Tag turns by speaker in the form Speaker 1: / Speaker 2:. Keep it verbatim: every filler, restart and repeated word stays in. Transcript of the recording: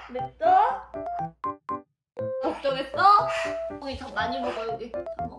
Speaker 1: 맵다? 걱정했어? 형이 더 많이 먹어 여기. 더 먹어.